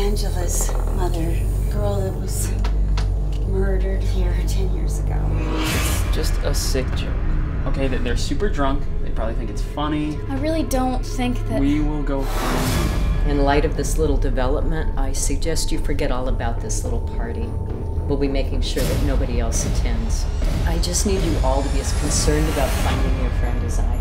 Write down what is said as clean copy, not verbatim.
Angela's mother, girl that was murdered here 10 years ago. It's just a sick joke. Okay, they're super drunk. They probably think it's funny. I really don't think that... We will go find... In light of this little development, I suggest you forget all about this little party. We'll be making sure that nobody else attends. I just need you all to be as concerned about finding your friend as I am.